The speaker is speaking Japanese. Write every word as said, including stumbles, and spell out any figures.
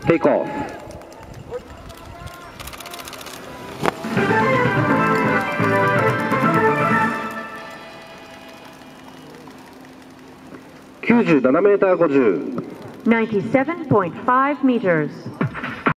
テイクオフ。きゅうじゅうななメーターごじゅう。 ninety-seven point five meters.